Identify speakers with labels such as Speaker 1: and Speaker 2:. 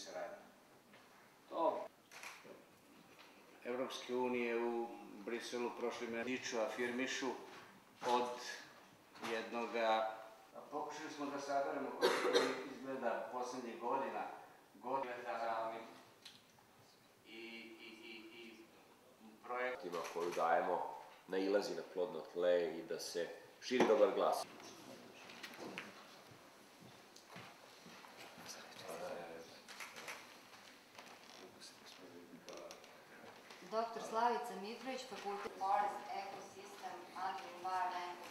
Speaker 1: se radi. To Evropske unije u Briselu prošli mesec afirmišu od jednoga... Pokušali smo da saberemo kako izgleda poslednjih godina i projektima
Speaker 2: koju dajemo nailazi na plodno tle i da se širi dobar glas.
Speaker 3: Dr. Slavica Mitrović, Fakultet Forest Ecosystem and Environment